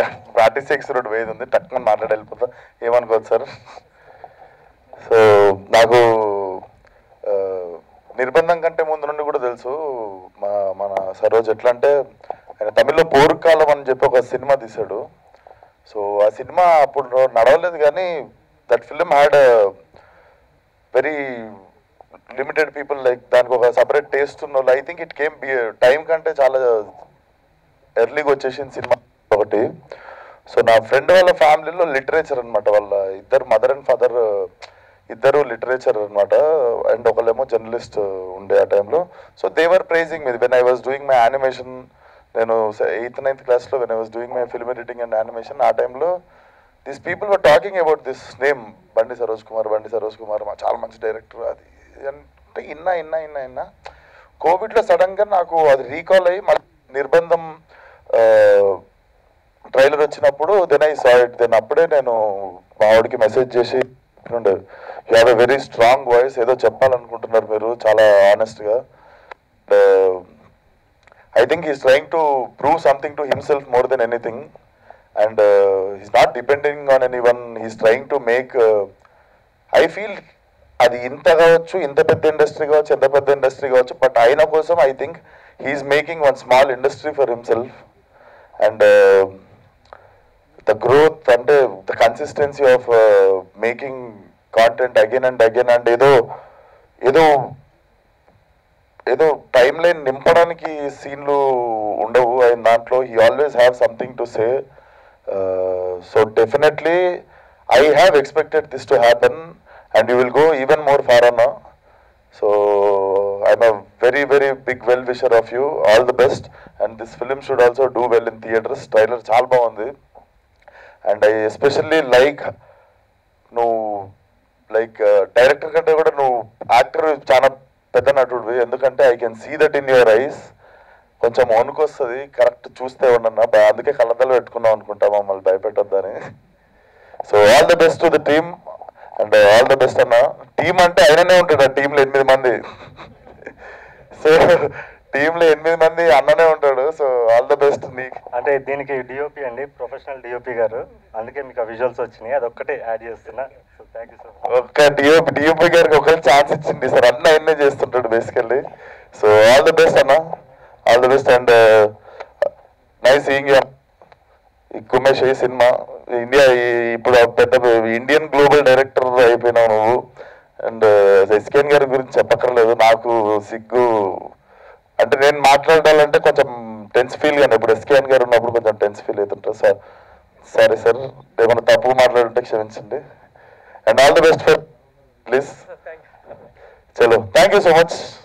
Practice road వేది ఉంది, టక్కున మాట్లాడి వెళ్ళిపోతా, ఏమనుకోవచ్చు సార్. సో నాకు నిర్బంధం కంటే ముందు నుండి కూడా తెలుసు మన సరోజ్ ఎట్లా అంటే, ఆయన తమిళ్లో పోరుకాలం అని చెప్పి ఒక సినిమా తీశాడు. సో ఆ సినిమా అప్పుడు నడవలేదు, కానీ that film had very limited people, like దానికి ఒక సపరేట్ టేస్ట్ ఉన్న వాళ్ళు. I think it came time కంటే చాలా ఎర్లీగా వచ్చేసింది సినిమా ఒకటి. సో నా ఫ్రెండ్ వాళ్ళ ఫ్యామిలీలో లిటరేచర్ అనమాట, వాళ్ళ ఇద్దరు మదర్ అండ్ ఫాదర్ ఇద్దరు లిటరేచర్ అనమాట, అండ్ ఒకళ్ళేమో జర్నలిస్ట్ ఉండే ఆ టైంలో. So they were praising me when I was doing my animation. నేను 8th 9th క్లాస్లో when I was doing my film editing and animation, ఆ టైంలో this people were talking about this name Bandi Saroj Kumar, చాలా మంచి డైరెక్టర్ అది అంటే ఇన్నా. కోవిడ్లో సడన్గా నాకు అది రీకాల్ అయ్యి మళ్ళీ నిర్బంధం ట్రైలర్ వచ్చినప్పుడు then I saw it. Then అప్పుడే నేను మా ఆవిడకి మెసేజ్ చేసి, you have a very strong voice, ఏదో చెప్పాలనుకుంటున్నారు మీరు చాలా ఆనెస్ట్గా. I think he's trying to prove something to himself more than anything, and he's not depending on any one. He's trying to make, I feel అది ఇంత కావచ్చు, ఇంత పెద్ద ఇండస్ట్రీ కావచ్చు, ఎంత పెద్ద ఇండస్ట్రీ కావచ్చు, బట్ ఆయన కోసం I think he's making one small industry for himself. And the growth and the consistency of making content again and again, and ఏదో టైం లైన్ నింపడానికి సీన్లు ఉండవు ఆయన దాంట్లో. He always have something to say. So definitely I have expected this to happen, and you will go even more far అన్న. So I'm a very very big well wisher of you. All the best, and this film should also do well in theatres. Trailer చాలా బాగుంది, and I especially like నువ్వు like director కంటే కూడా నువ్వు actor చాలా పెద్ద నటుడివి, ఎందుకంటే I can see that in your eyes. కొంచెం వణుకొస్తుంది కరెక్ట్ చూస్తే ఉండన్నా, అందుకే కళ్ళద్దాలు పెట్టుకున్నాం అనుకుంటా మమ్మల్ని భయపెట్టొద్దని. So all the best to the team, and all the best అన్న. టీమ్ అంటే ఆయననే ఉంటాడు, ఆ టీంలో 8 మంది. సో టీంలో 8 మంది అన్ననే ఉంటాడు. సో ఆల్ ద బెస్ట్ నీకు. అంటే దీనికి డిఓపి అండి, ప్రొఫెషనల్ డిఓపి గారు, అందుకే మీకు ఆ విజువల్స్ వచ్చినాయి, అదొక్కటే యాడ్ చేస్తున్నా. So thank you sir. ఒక్క డిఓపి గారికి ఒకరికి ఛాన్స్ ఇచ్చింది సార్, అన్న ఆయన్నే చేస్తుంటాడు basically. So all the best అన్న, all the best, and nice seeing you. కుమేష్ ఈ సినిమా ఇండియా ఇప్పుడు పెద్ద ఇండియన్ గ్లోబల్ డైరెక్టర్ అయిపోయినావు నువ్వు. అండ్ ఎస్కేఎన్ గారి గురించి చెప్పక్కర్లేదు, నాకు సిగ్గు అంటే నేను మాట్లాడాలంటే కొంచెం టెన్స్ ఫీల్ గానే, ఇప్పుడు ఎస్కేఎన్ గారు ఉన్నప్పుడు కొంచెం టెన్స్ ఫీల్ అవుతుంటారు సార్. సారీ సార్, ఏమైనా తప్పు మాట్లాడుంటే క్షమించండి. And all the best for please. చలో, థ్యాంక్ యూ సో మచ్.